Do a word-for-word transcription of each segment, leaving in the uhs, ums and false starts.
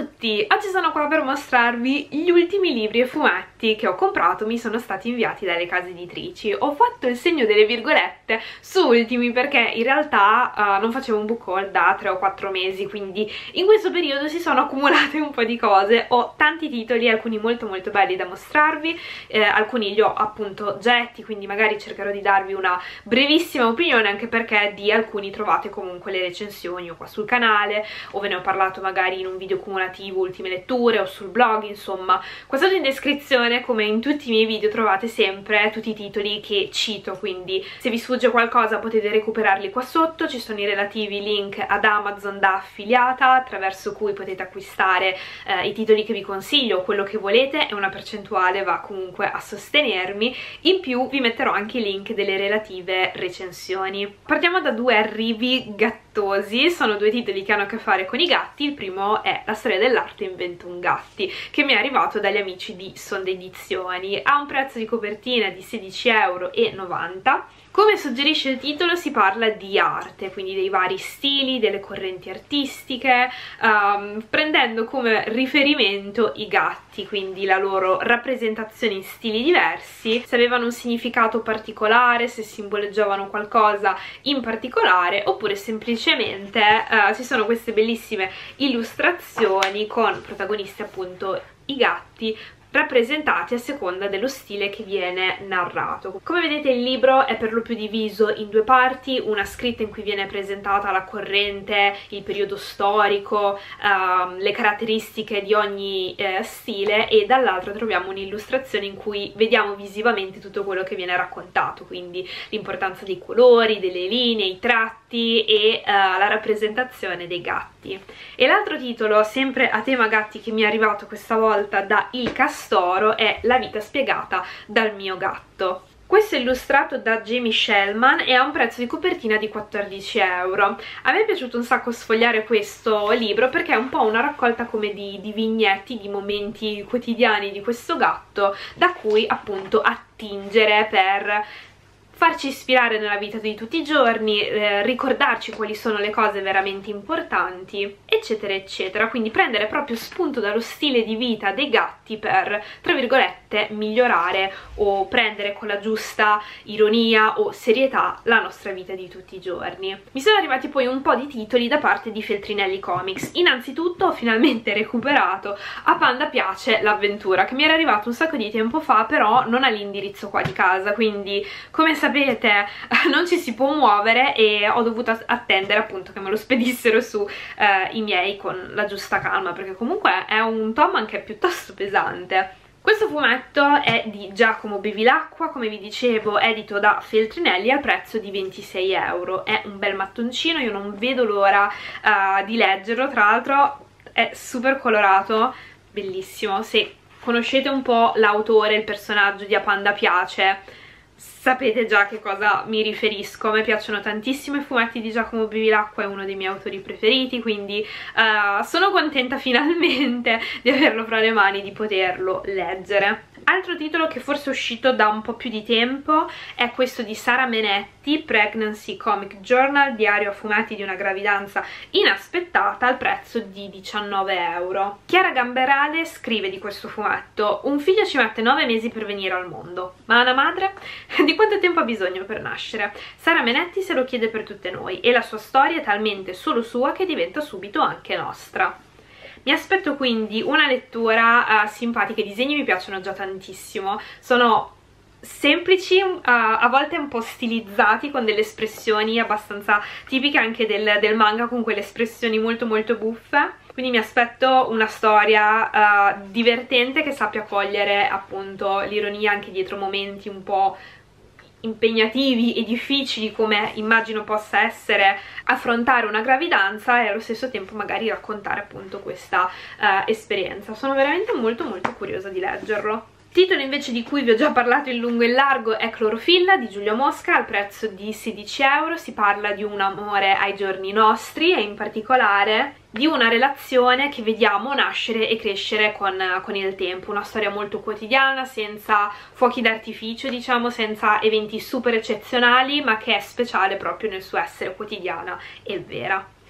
tutti! Oggi sono qua per mostrarvi gli ultimi libri e fumetti che ho comprato, mi sono stati inviati dalle case editrici. Ho fatto il segno delle virgolette su ultimi perché in realtà uh, non facevo un book haul da tre o quattro mesi, quindi in questo periodo si sono accumulate un po' di cose. Ho tanti titoli, alcuni molto molto belli da mostrarvi, eh, alcuni li ho appunto già letti, quindi magari cercherò di darvi una brevissima opinione, anche perché di alcuni trovate comunque le recensioni o qua sul canale, o ve ne ho parlato magari in un video cumulativo, ultime letture, o sul blog. Insomma, qua sotto in descrizione, come in tutti i miei video, trovate sempre tutti i titoli che cito, quindi se vi sfugge qualcosa potete recuperarli qua sotto. Ci sono i relativi link ad Amazon da affiliata, attraverso cui potete acquistare eh, i titoli che vi consiglio, quello che volete, e una percentuale va comunque a sostenermi. In più vi metterò anche i link delle relative recensioni. Partiamo da due arrivi gattosi, sono due titoli che hanno a che fare con i gatti. Il primo è La storia dell'arte in ventuno gatti, che mi è arrivato dagli amici di Sonda Edizioni. Ha un prezzo di copertina di sedici e novanta euro. Come suggerisce il titolo, si parla di arte, quindi dei vari stili, delle correnti artistiche, um, prendendo come riferimento i gatti, quindi la loro rappresentazione in stili diversi, se avevano un significato particolare, se simboleggiavano qualcosa in particolare, oppure semplicemente uh, ci sono queste bellissime illustrazioni con protagonisti appunto i gatti, rappresentati a seconda dello stile che viene narrato. Come vedete il libro è per lo più diviso in due parti, una scritta in cui viene presentata la corrente, il periodo storico, uh, le caratteristiche di ogni uh, stile, e dall'altra troviamo un'illustrazione in cui vediamo visivamente tutto quello che viene raccontato, quindi l'importanza dei colori, delle linee, i tratti e uh, la rappresentazione dei gatti. E l'altro titolo, sempre a tema gatti, che mi è arrivato questa volta da Il Castoro, è La vita spiegata dal mio gatto. Questo è illustrato da Jamie Shellman e ha un prezzo di copertina di quattordici euro. A me è piaciuto un sacco sfogliare questo libro perché è un po' una raccolta come di, di vignetti, di momenti quotidiani di questo gatto, da cui appunto attingere per farci ispirare nella vita di tutti i giorni, eh, ricordarci quali sono le cose veramente importanti, eccetera eccetera. Quindi prendere proprio spunto dallo stile di vita dei gatti per, tra virgolette, migliorare o prendere con la giusta ironia o serietà la nostra vita di tutti i giorni. Mi sono arrivati poi un po' di titoli da parte di Feltrinelli Comics. Innanzitutto ho finalmente recuperato A Panda piace l'avventura, che mi era arrivato un sacco di tempo fa, però non ha l'indirizzo qua di casa, quindi come sapete non ci si può muovere e ho dovuto attendere appunto che me lo spedissero su eh, i miei con la giusta calma, perché comunque è un tom anche piuttosto pesante. Questo fumetto è di Giacomo Bevilacqua, come vi dicevo edito da Feltrinelli, al prezzo di ventisei euro. È un bel mattoncino, io non vedo l'ora uh, di leggerlo, tra l'altro è super colorato, bellissimo. Se conoscete un po' l'autore, il personaggio di A Panda piace, sapete già a che cosa mi riferisco. A me piacciono tantissimo i fumetti di Giacomo Bevilacqua, è uno dei miei autori preferiti, quindi uh, sono contenta finalmente di averlo fra le mani, di poterlo leggere. Altro titolo che forse è uscito da un po' più di tempo è questo di Sara Menetti, Pregnancy Comic Journal, diario a fumetti di una gravidanza inaspettata, al prezzo di diciannove euro. Chiara Gamberale scrive di questo fumetto: un figlio ci mette nove mesi per venire al mondo, ma una madre? Di quanto tempo ha bisogno per nascere? Sara Menetti se lo chiede per tutte noi, e la sua storia è talmente solo sua che diventa subito anche nostra. Mi aspetto quindi una lettura uh, simpatica. I disegni mi piacciono già tantissimo, sono semplici, uh, a volte un po' stilizzati, con delle espressioni abbastanza tipiche anche del, del manga, con quelle espressioni molto molto buffe. Quindi mi aspetto una storia uh, divertente, che sappia cogliere appunto l'ironia anche dietro momenti un po' impegnativi e difficili, come immagino possa essere affrontare una gravidanza, e allo stesso tempo magari raccontare appunto questa uh, esperienza. Sono veramente molto molto curiosa di leggerlo. Titolo invece di cui vi ho già parlato in lungo e in largo è Clorofilla di Giulio Mosca, al prezzo di sedici euro. Si parla di un amore ai giorni nostri e in particolare di una relazione che vediamo nascere e crescere con, con il tempo. Una storia molto quotidiana, senza fuochi d'artificio, diciamo, senza eventi super eccezionali, ma che è speciale proprio nel suo essere quotidiana e vera.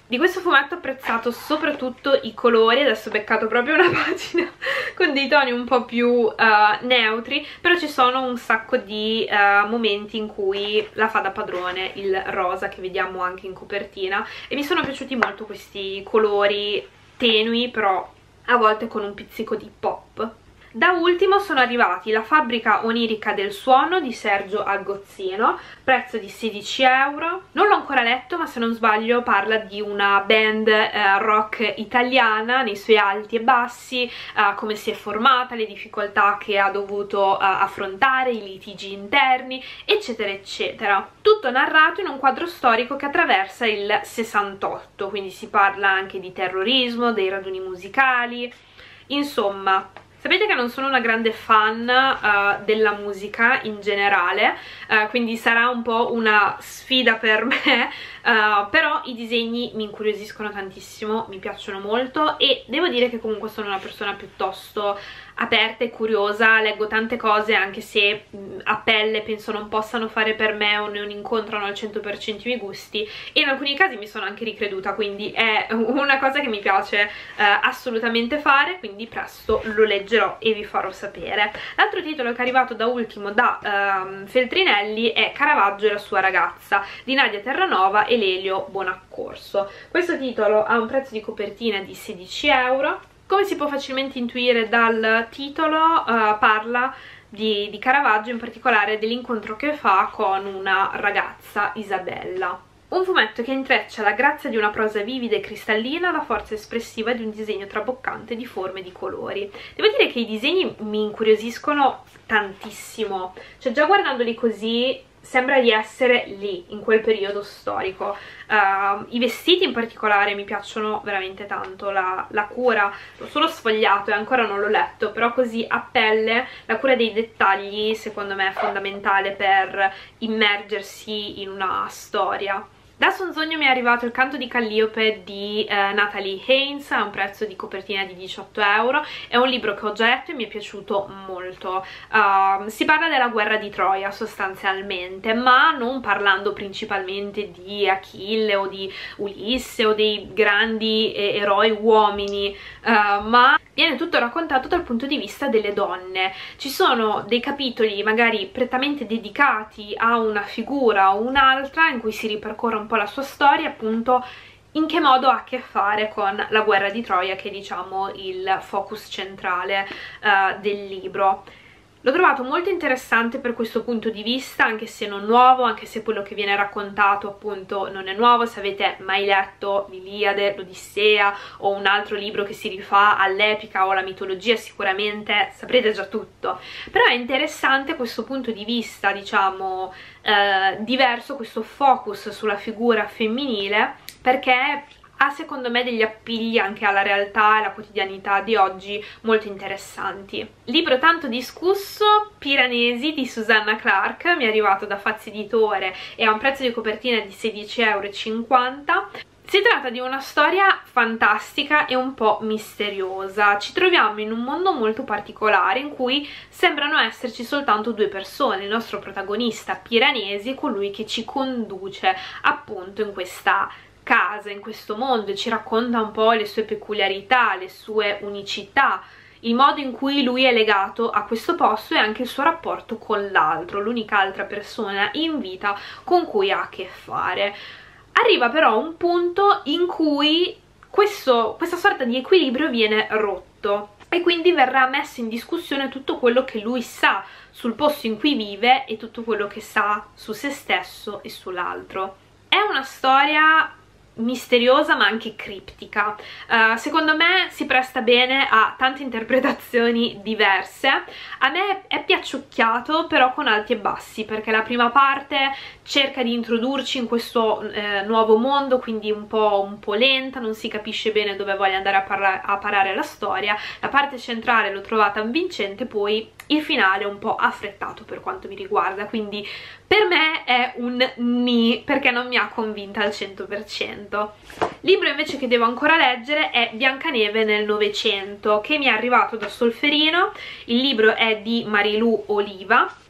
Di questo fumetto ho apprezzato soprattutto i colori, adesso ho beccato proprio una pagina con dei toni un po' più uh, neutri, però ci sono un sacco di uh, momenti in cui la fa da padrone il rosa che vediamo anche in copertina, e mi sono piaciuti molto questi colori tenui però a volte con un pizzico di pop. Da ultimo sono arrivati La fabbrica onirica del suono di Sergio Agozzino, prezzo di sedici euro. Non l'ho ancora letto, ma se non sbaglio parla di una band eh, rock italiana nei suoi alti e bassi, eh, come si è formata, le difficoltà che ha dovuto eh, affrontare, i litigi interni, eccetera eccetera. Tutto narrato in un quadro storico che attraversa il sessantotto, quindi si parla anche di terrorismo, dei raduni musicali, insomma. Sapete che non sono una grande fan uh, della musica in generale, uh, quindi sarà un po' una sfida per me, uh, però i disegni mi incuriosiscono tantissimo, mi piacciono molto e devo dire che comunque sono una persona piuttosto aperta e curiosa, leggo tante cose anche se mh, a pelle penso non possano fare per me o non incontrano al cento per cento i miei gusti, e in alcuni casi mi sono anche ricreduta, quindi è una cosa che mi piace eh, assolutamente fare, quindi presto lo leggerò e vi farò sapere. L'altro titolo che è arrivato da ultimo da ehm, Feltrinelli è Caravaggio e la sua ragazza di Nadia Terranova e Lelio Bonaccorso. Questo titolo ha un prezzo di copertina di sedici euro. Come si può facilmente intuire dal titolo, uh, parla di, di Caravaggio, in particolare dell'incontro che fa con una ragazza, Isabella. Un fumetto che intreccia la grazia di una prosa vivida e cristallina, la forza espressiva di un disegno traboccante di forme e di colori. Devo dire che i disegni mi incuriosiscono tantissimo, cioè già guardandoli così sembra di essere lì, in quel periodo storico. Uh, I vestiti in particolare mi piacciono veramente tanto, la, la cura, l'ho solo sfogliato e ancora non l'ho letto, però così a pelle la cura dei dettagli secondo me è fondamentale per immergersi in una storia. Da Sonzogno mi è arrivato Il canto di Calliope di eh, Natalie Haynes a un prezzo di copertina di diciotto euro. È un libro che ho già letto e mi è piaciuto molto. Uh, si parla della guerra di Troia sostanzialmente, ma non parlando principalmente di Achille o di Ulisse o dei grandi eh, eroi uomini, uh, ma viene tutto raccontato dal punto di vista delle donne. Ci sono dei capitoli magari prettamente dedicati a una figura o un'altra in cui si ripercorre un po' la sua storia, appunto in che modo ha a che fare con la guerra di Troia, che è diciamo il focus centrale uh, del libro. L'ho trovato molto interessante per questo punto di vista, anche se non nuovo, anche se quello che viene raccontato appunto non è nuovo. Se avete mai letto l'Iliade, l'Odissea o un altro libro che si rifà all'epica o alla mitologia, sicuramente saprete già tutto. Però è interessante questo punto di vista, diciamo, eh, diverso, questo focus sulla figura femminile, perché ha secondo me degli appigli anche alla realtà e alla quotidianità di oggi molto interessanti. Libro tanto discusso, Piranesi di Susanna Clark, mi è arrivato da Fazzi Editore e ha un prezzo di copertina di sedici e cinquanta euro. Si tratta di una storia fantastica e un po' misteriosa. Ci troviamo in un mondo molto particolare in cui sembrano esserci soltanto due persone, il nostro protagonista Piranesi e colui che ci conduce appunto in questa casa, in questo mondo, e ci racconta un po' le sue peculiarità, le sue unicità, il modo in cui lui è legato a questo posto e anche il suo rapporto con l'altro, l'unica altra persona in vita con cui ha a che fare. Arriva però un punto in cui questo, questa sorta di equilibrio viene rotto e quindi verrà messo in discussione tutto quello che lui sa sul posto in cui vive e tutto quello che sa su se stesso e sull'altro. È una storia misteriosa ma anche criptica. Uh, secondo me si presta bene a tante interpretazioni diverse. A me è piaciucchiato però con alti e bassi, perché la prima parte cerca di introdurci in questo eh, nuovo mondo, quindi un po', un po' lenta, non si capisce bene dove voglia andare a, parla a parare la storia. La parte centrale l'ho trovata avvincente, poi il finale un po' affrettato per quanto mi riguarda, quindi per me è un ni, perché non mi ha convinta al cento per cento. Libro invece che devo ancora leggere è Biancaneve nel Novecento, che mi è arrivato da Solferino. Il libro è di Marilu Oliva.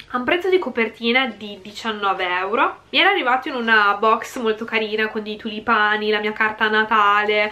a un prezzo di copertina di diciannove euro. Mi era arrivato in una box molto carina con dei tulipani, la mia carta natale,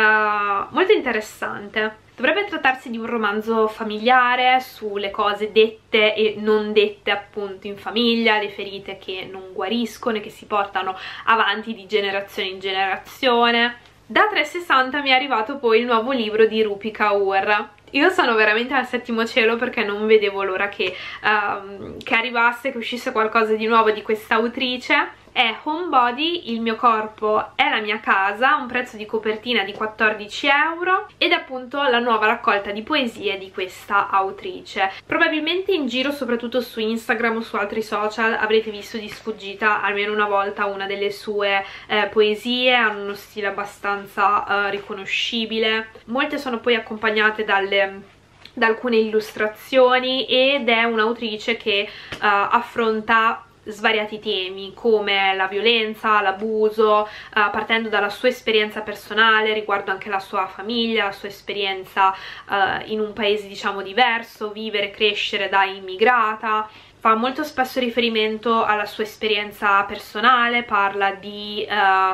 uh, molto interessante. Dovrebbe trattarsi di un romanzo familiare sulle cose dette e non dette appunto in famiglia, le ferite che non guariscono e che si portano avanti di generazione in generazione. Da trecentosessanta mi è arrivato poi il nuovo libro di Rupi Kaur. Io sono veramente al settimo cielo perché non vedevo l'ora che, um, che arrivasse, che uscisse qualcosa di nuovo di questa autrice. È Homebody, il mio corpo è la mia casa, un prezzo di copertina di quattordici euro, ed è appunto la nuova raccolta di poesie di questa autrice. Probabilmente in giro, soprattutto su Instagram o su altri social, avrete visto di sfuggita almeno una volta una delle sue eh, poesie. Hanno uno stile abbastanza eh, riconoscibile, molte sono poi accompagnate dalle da alcune illustrazioni, ed è un'autrice che uh, affronta svariati temi come la violenza, l'abuso, uh, partendo dalla sua esperienza personale riguardo anche la sua famiglia, la sua esperienza uh, in un paese diciamo diverso, vivere e crescere da immigrata. Fa molto spesso riferimento alla sua esperienza personale, parla di uh, uh,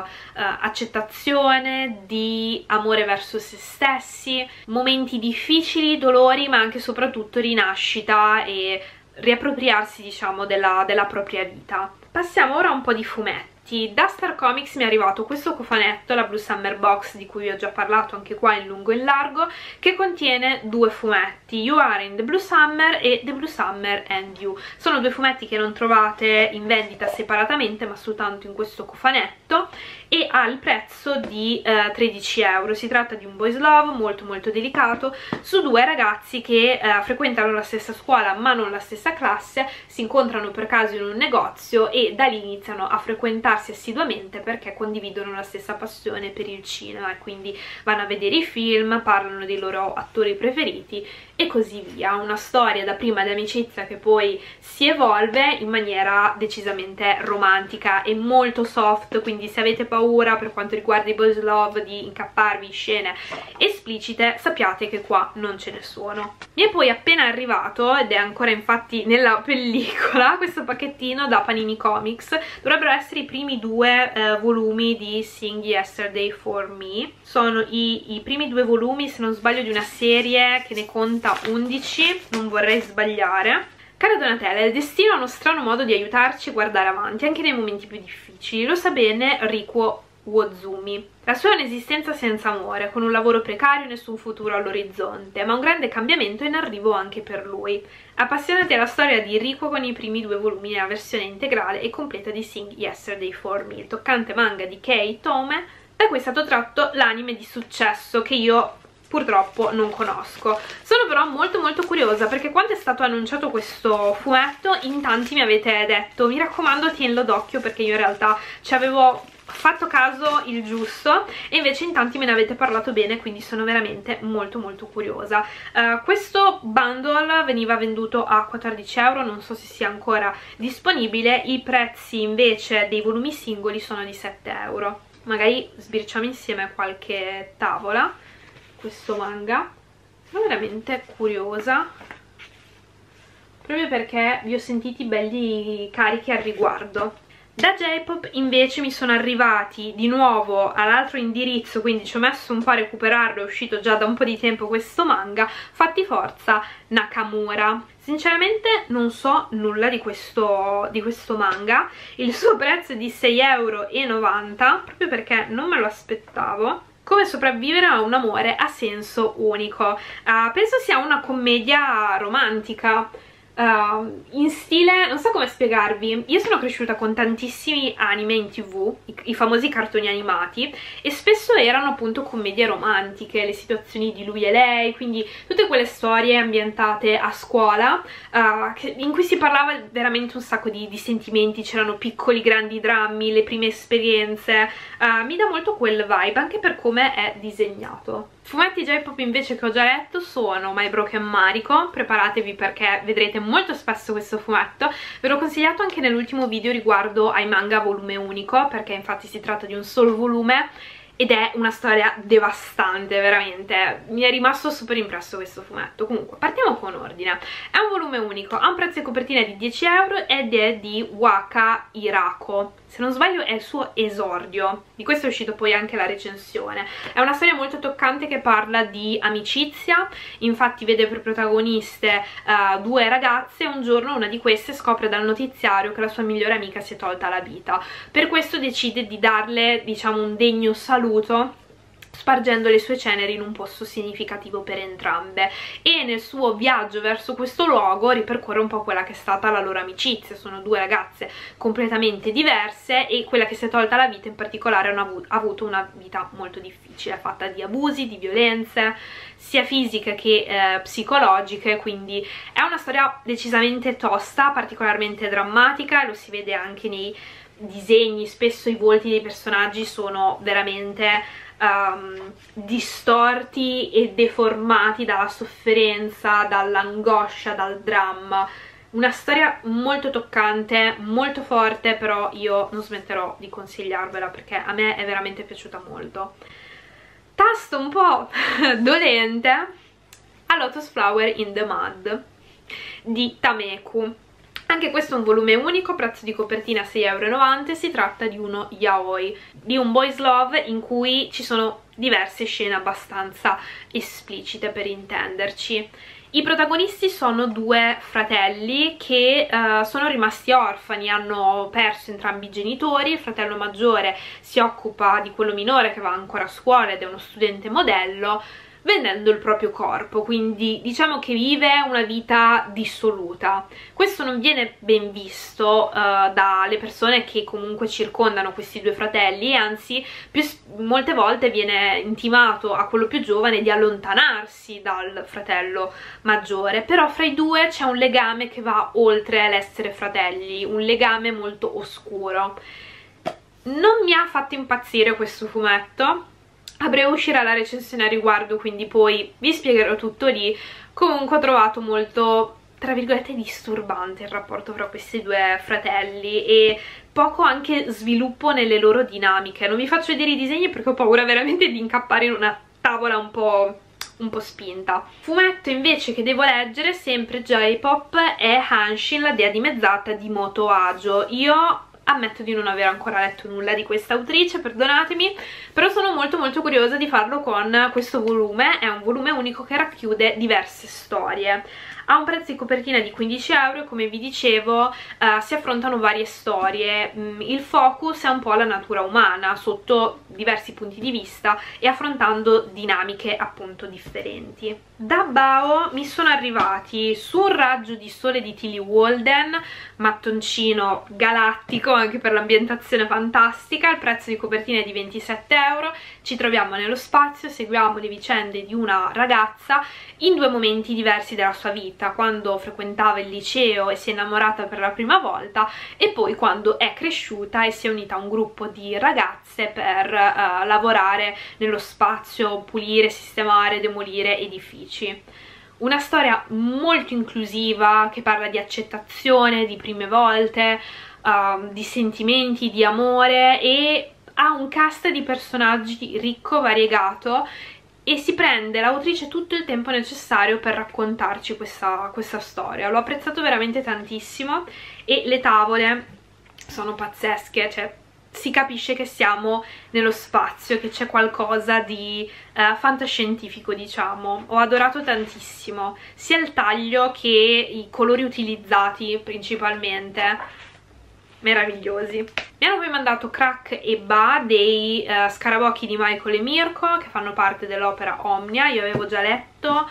accettazione, di amore verso se stessi, momenti difficili, dolori, ma anche e soprattutto rinascita e riappropriarsi diciamo della, della propria vita. Passiamo ora a un po' di fumetti. Da Star Comics mi è arrivato questo cofanetto, la Blue Summer Box, di cui vi ho già parlato anche qua in lungo e in largo, che contiene due fumetti, You Are in the Blue Summer e The Blue Summer and You. Sono due fumetti che non trovate in vendita separatamente ma soltanto in questo cofanetto, e ha il prezzo di eh, tredici euro. Si tratta di un boys love molto molto delicato su due ragazzi che eh, frequentano la stessa scuola ma non la stessa classe, si incontrano per caso in un negozio e da lì iniziano a frequentarsi assiduamente perché condividono la stessa passione per il cinema, e quindi vanno a vedere i film, parlano dei loro attori preferiti e così via. Una storia da prima di amicizia che poi si evolve in maniera decisamente romantica e molto soft, quindi se avete paura per quanto riguarda i boys love di incapparvi in scene esplicite, sappiate che qua non ce ne sono. Mi è poi appena arrivato, ed è ancora infatti nella pellicola, questo pacchettino da Panini Comics. Dovrebbero essere i primi due eh, volumi di Sing Yesterday for Me. Sono i, i primi due volumi, se non sbaglio, di una serie che ne conta undici, non vorrei sbagliare. Cara Donatella, il destino ha uno strano modo di aiutarci a guardare avanti, anche nei momenti più difficili. Lo sa bene Rikuo Wozumi. La sua è un'esistenza senza amore, con un lavoro precario e nessun futuro all'orizzonte, ma un grande cambiamento è in arrivo anche per lui. Appassionati alla storia di Rikuo con i primi due volumi nella versione integrale e completa di Sing Yesterday for Me, il toccante manga di Kei Tome, da cui è stato tratto l'anime di successo che io purtroppo non conosco. Sono però molto molto curiosa perché quando è stato annunciato questo fumetto in tanti mi avete detto: mi raccomando tienilo d'occhio, perché io in realtà ci avevo fatto caso il giusto e invece in tanti me ne avete parlato bene, quindi sono veramente molto molto curiosa. Uh, questo bundle veniva venduto a quattordici euro, non so se sia ancora disponibile. I prezzi invece dei volumi singoli sono di sette euro. Magari sbirciamo insieme qualche tavola questo manga. Sono veramente curiosa proprio perché vi ho sentiti belli carichi al riguardo. Da J-Pop invece mi sono arrivati di nuovo all'altro indirizzo, quindi ci ho messo un po' a recuperarlo, è uscito già da un po' di tempo questo manga, Fatti Forza Nakamura. Sinceramente non so nulla di questo, di questo manga, il suo prezzo è di sei e novanta euro, proprio perché non me lo aspettavo. Come sopravvivere a un amore a senso unico. Uh, penso sia una commedia romantica, Uh, in stile, non so come spiegarvi. Io sono cresciuta con tantissimi anime in tv, i, i famosi cartoni animati, e spesso erano appunto commedie romantiche, le situazioni di lui e lei, quindi tutte quelle storie ambientate a scuola, uh, che, in cui si parlava veramente un sacco di, di sentimenti, c'erano piccoli grandi drammi, le prime esperienze. Uh, mi dà molto quel vibe, anche per come è disegnato. Fumetti J-Pop invece che ho già letto sono My Broken Mariko, preparatevi perché vedrete molto spesso questo fumetto. Ve l'ho consigliato anche nell'ultimo video riguardo ai manga volume unico, perché infatti si tratta di un solo volume ed è una storia devastante, veramente. Mi è rimasto super impresso questo fumetto. Comunque, partiamo con ordine. È un volume unico, ha un prezzo di copertina di dieci euro ed è di Waka Hirako. Se non sbaglio è il suo esordio, di questo è uscito poi anche la recensione. È una storia molto toccante che parla di amicizia, infatti vede per protagoniste uh, due ragazze e un giorno una di queste scopre dal notiziario che la sua migliore amica si è tolta la vita. Per questo decide di darle, diciamo, un degno saluto spargendo le sue ceneri in un posto significativo per entrambe, e nel suo viaggio verso questo luogo ripercorre un po' quella che è stata la loro amicizia. Sono due ragazze completamente diverse e quella che si è tolta la vita in particolare ha avuto una vita molto difficile, fatta di abusi, di violenze sia fisiche che eh, psicologiche, quindi è una storia decisamente tosta, particolarmente drammatica, lo si vede anche nei disegni. Spesso i volti dei personaggi sono veramente Um, distorti e deformati dalla sofferenza, dall'angoscia, dal dramma. Una storia molto toccante, molto forte, però io non smetterò di consigliarvela perché a me è veramente piaciuta molto. Tasto un po' dolente, A Lotus Flower in the Mud di Tameku. Anche questo è un volume unico, prezzo di copertina sei euro e novanta, si tratta di uno yaoi, di un boys love in cui ci sono diverse scene abbastanza esplicite, per intenderci. I protagonisti sono due fratelli che uh, sono rimasti orfani, hanno perso entrambi i genitori. Il fratello maggiore si occupa di quello minore che va ancora a scuola ed è uno studente modello, vendendo il proprio corpo, quindi diciamo che vive una vita dissoluta. Questo non viene ben visto uh, dalle persone che comunque circondano questi due fratelli, anzi più, molte volte viene intimato a quello più giovane di allontanarsi dal fratello maggiore, però fra i due c'è un legame che va oltre l'essere fratelli, un legame molto oscuro. Non mi ha fatto impazzire questo fumetto. A breve uscirà la recensione a riguardo, quindi poi vi spiegherò tutto lì. Comunque ho trovato molto, tra virgolette, disturbante il rapporto fra questi due fratelli e poco anche sviluppo nelle loro dinamiche. Non vi faccio vedere i disegni perché ho paura veramente di incappare in una tavola un po'... un po' spinta. Fumetto invece che devo leggere, sempre J-pop, è Hanshin, la dea dimezzata di Moto Ajo. Io ammetto di non aver ancora letto nulla di questa autrice, perdonatemi, però sono molto molto curiosa di farlo con questo volume. È un volume unico che racchiude diverse storie. Ha un prezzo di copertina di quindici euro e, come vi dicevo, uh, si affrontano varie storie. Mm, il focus è un po' la natura umana sotto diversi punti di vista e affrontando dinamiche appunto differenti. Da Bao mi sono arrivati Su un raggio di sole di Tillie Walden, mattoncino galattico anche per l'ambientazione fantastica. Il prezzo di copertina è di ventisette euro. Ci troviamo nello spazio, seguiamo le vicende di una ragazza in due momenti diversi della sua vita: quando frequentava il liceo e si è innamorata per la prima volta, e poi quando è cresciuta e si è unita a un gruppo di ragazze per uh, lavorare nello spazio, pulire, sistemare, demolire edifici. Una storia molto inclusiva che parla di accettazione, di prime volte, uh, di sentimenti, di amore, e ha un cast di personaggi ricco, variegato, e si prende l'autrice tutto il tempo necessario per raccontarci questa, questa storia. L'ho apprezzato veramente tantissimo e le tavole sono pazzesche, cioè si capisce che siamo nello spazio, che c'è qualcosa di eh, fantascientifico, diciamo. Ho adorato tantissimo sia il taglio che i colori utilizzati principalmente, meravigliosi. Mi hanno poi mandato Crack e Ba dei uh, Scarabocchi di Michael e Mirko, che fanno parte dell'opera Omnia. Io avevo già letto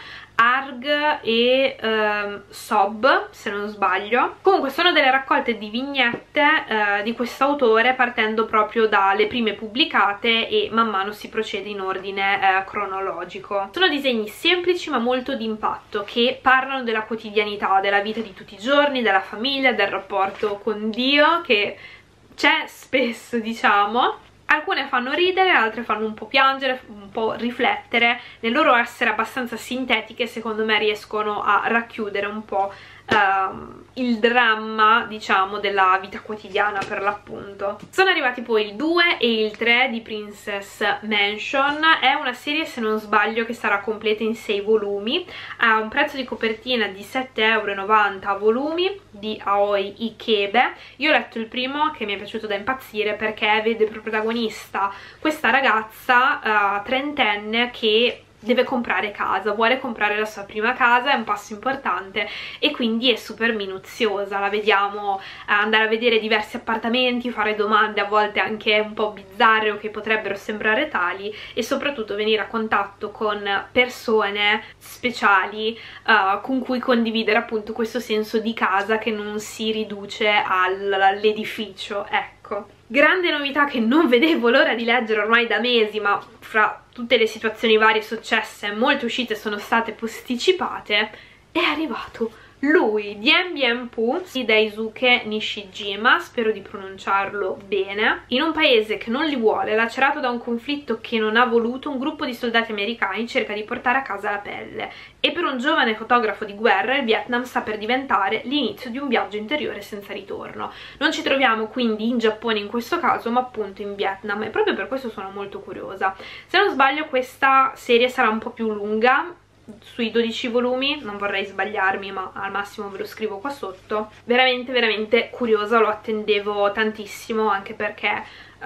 Arg e uh, Sob, se non sbaglio. Comunque sono delle raccolte di vignette uh, di quest'autore, partendo proprio dalle prime pubblicate e man mano si procede in ordine uh, cronologico. Sono disegni semplici ma molto d'impatto, che parlano della quotidianità, della vita di tutti i giorni, della famiglia, del rapporto con Dio, che c'è spesso, diciamo. Alcune fanno ridere, altre fanno un po' piangere, un po' riflettere. Nel loro essere abbastanza sintetiche, secondo me riescono a racchiudere un po' um, il dramma, diciamo, della vita quotidiana per l'appunto. Sono arrivati poi il due e il tre di Princess Mansion. È una serie, se non sbaglio, che sarà completa in sei volumi, ha un prezzo di copertina di sette e novanta euro a volumi, di Aoi Ikebe. Io ho letto il primo, che mi è piaciuto da impazzire, perché vede per protagonista questa ragazza uh, trentenne che deve comprare casa, vuole comprare la sua prima casa, è un passo importante e quindi è super minuziosa. La vediamo andare a vedere diversi appartamenti, fare domande a volte anche un po' bizzarre o che potrebbero sembrare tali, e soprattutto venire a contatto con persone speciali uh, con cui condividere appunto questo senso di casa che non si riduce all'edificio, ecco. Grande novità che non vedevo l'ora di leggere ormai da mesi, ma fra tutte le situazioni varie successe molte uscite sono state posticipate, è arrivato lui, Dien Bien Phu di Daisuke Nishijima, spero di pronunciarlo bene. In un paese che non li vuole, lacerato da un conflitto che non ha voluto, un gruppo di soldati americani cerca di portare a casa la pelle, e per un giovane fotografo di guerra il Vietnam sta per diventare l'inizio di un viaggio interiore senza ritorno. Non ci troviamo quindi in Giappone in questo caso, ma appunto in Vietnam, e proprio per questo sono molto curiosa. Se non sbaglio questa serie sarà un po' più lunga, sui dodici volumi, non vorrei sbagliarmi, ma al massimo ve lo scrivo qua sotto. Veramente veramente curiosa, lo attendevo tantissimo, anche perché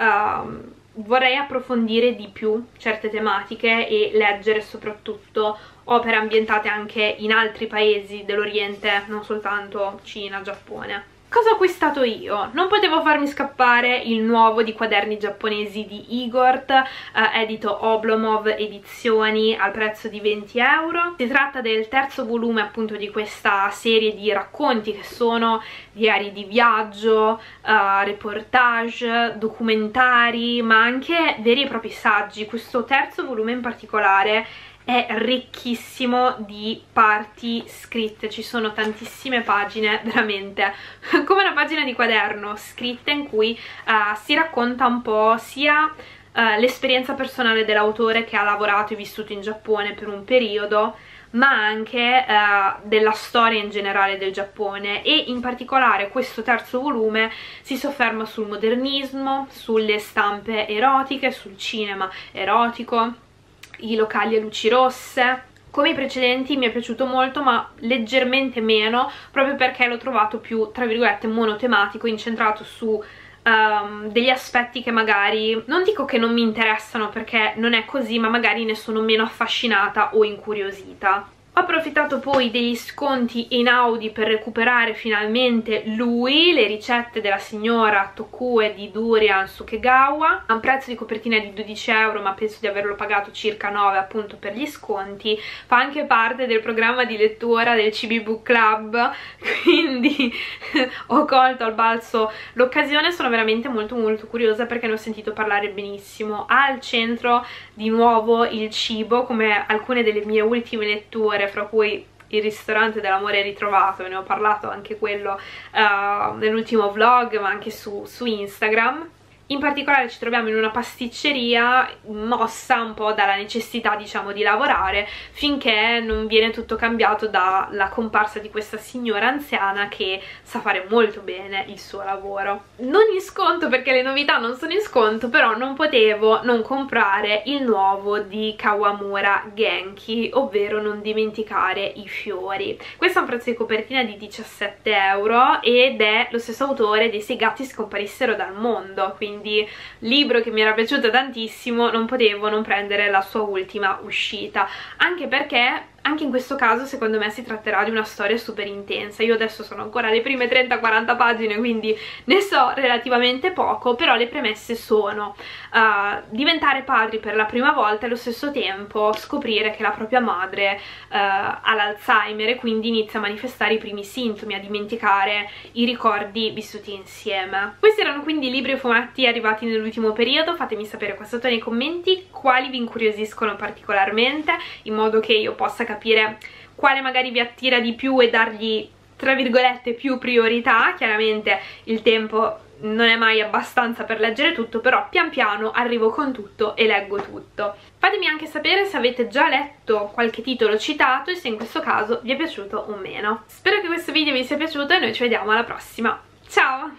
uh, vorrei approfondire di più certe tematiche e leggere soprattutto opere ambientate anche in altri paesi dell'Oriente, non soltanto Cina, Giappone. Cosa ho acquistato io? Non potevo farmi scappare il nuovo di Quaderni giapponesi di Igor, eh, edito Oblomov Edizioni, al prezzo di venti euro. Si tratta del terzo volume appunto di questa serie di racconti che sono diari di viaggio, eh, reportage, documentari, ma anche veri e propri saggi. Questo terzo volume in particolare è ricchissimo di parti scritte, ci sono tantissime pagine, veramente come una pagina di quaderno scritte, in cui uh, si racconta un po' sia uh, l'esperienza personale dell'autore, che ha lavorato e vissuto in Giappone per un periodo, ma anche uh, della storia in generale del Giappone, e in particolare questo terzo volume si sofferma sul modernismo, sulle stampe erotiche, sul cinema erotico, i locali a luci rosse. Come i precedenti mi è piaciuto molto, ma leggermente meno, proprio perché l'ho trovato più, tra virgolette, monotematico, incentrato su um, degli aspetti che magari, non dico che non mi interessano perché non è così, ma magari ne sono meno affascinata o incuriosita. Ho approfittato poi degli sconti in Audi per recuperare finalmente Lui, le ricette della signora Tokue di Durian Sukegawa, a un prezzo di copertina di dodici euro, ma penso di averlo pagato circa nove appunto per gli sconti. Fa anche parte del programma di lettura del C B Book Club, quindi ho colto al balzo l'occasione. Sono veramente molto molto curiosa perché ne ho sentito parlare benissimo. Ha al centro di nuovo il cibo, come alcune delle mie ultime letture, fra cui Il ristorante dell'amore ritrovato, ne ho parlato anche quello uh, nell'ultimo vlog, ma anche su, su Instagram. In particolare ci troviamo in una pasticceria mossa un po' dalla necessità, diciamo, di lavorare, finché non viene tutto cambiato dalla comparsa di questa signora anziana che sa fare molto bene il suo lavoro. Non in sconto, perché le novità non sono in sconto, però non potevo non comprare il nuovo di Kawamura Genki, ovvero Non dimenticare i fiori. Questo ha un prezzo di copertina di diciassette euro ed è lo stesso autore dei Se i gatti scomparissero dal mondo, quindi libro che mi era piaciuto tantissimo, non potevo non prendere la sua ultima uscita, anche perché anche in questo caso secondo me si tratterà di una storia super intensa. Io adesso sono ancora alle prime trenta quaranta pagine, quindi ne so relativamente poco, però le premesse sono uh, diventare padri per la prima volta e allo stesso tempo scoprire che la propria madre uh, ha l'Alzheimer e quindi inizia a manifestare i primi sintomi, a dimenticare i ricordi vissuti insieme. Questi erano quindi i libri e fumetti arrivati nell'ultimo periodo. Fatemi sapere qua sotto nei commenti quali vi incuriosiscono particolarmente, in modo che io possa capire quale magari vi attira di più e dargli, tra virgolette, più priorità. Chiaramente il tempo non è mai abbastanza per leggere tutto, però pian piano arrivo con tutto e leggo tutto. Fatemi anche sapere se avete già letto qualche titolo citato e se in questo caso vi è piaciuto o meno. Spero che questo video vi sia piaciuto e noi ci vediamo alla prossima. Ciao!